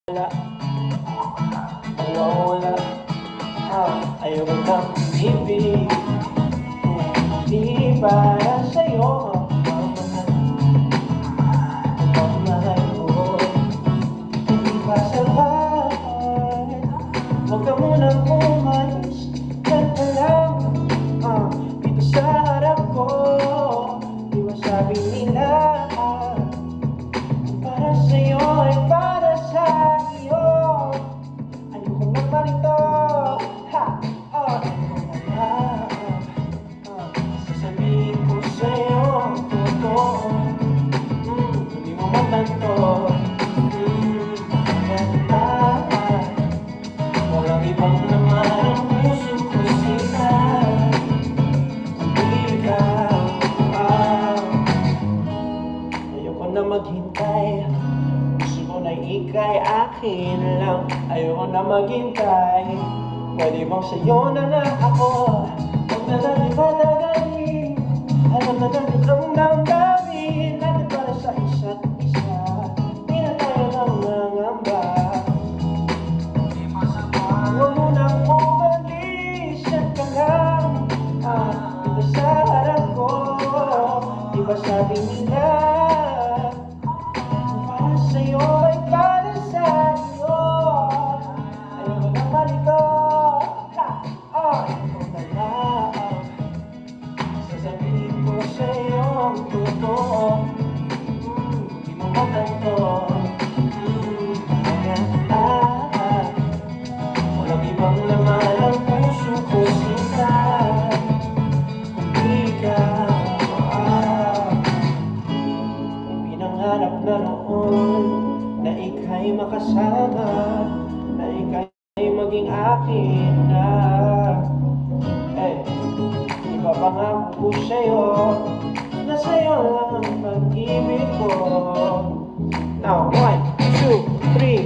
Mawawala. Ayaw ko ng ibig, di para sa'yo ang mahal ko. Hindi pa sapat, huwag ka munang umalis. Yan ka lang dito sa harap ko. Di ba sabi nila para sa'yo ay para sa'yo. Ayoko na marito. Sasabihin ko sa'yo ang totoo. Hindi mo matanto. Walang ibang naman ang puso ko sila. Ikaw. Ayoko na maghintay. Gusto ko na ika'y akin lang. Ayoko na maghintay. Pwede bang sa'yo na nga ako? Huwag na natin patagalin. Alam na natin ang damdamin natin para sa isa't isa. Di na tayo lang nangamba. Huwag mo nang umalis. Yan ka lang dito sa harap ko. Di ba sabi nila para sa'yo ay para sa'yo. Ayaw na malito. Sasabihin ko sa'yo ang totoo. Hindi mo matanto. Walang ibang laman ang puso ko sila. Kundi ikaw. Pinangarap na noon na ika'y makasama, na ika'y maging akin na. Ipapangako ko sa'yo na sa'yo lang ang pag-ibig ko. Now, 1, 2, 3,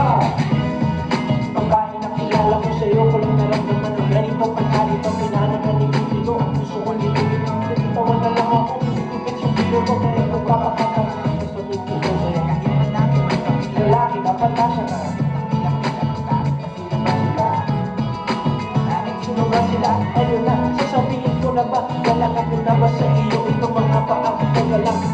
Babae na kilala ko sa'yo, ko lang naramdaman ng ganito. Pagkalito, pinanang na nililigo. Ang puso ko nililigo. Itawa na lang ako, ikit yung biro ko. Kaya nagpapakata. Gusto ko sa'yo kahit na lalaki, dapat nasa ka. Sino ba sila? Ayun na, sasabihin ko na ba? Wala ka na ba sa iyo? Itong mga paa, teka lang.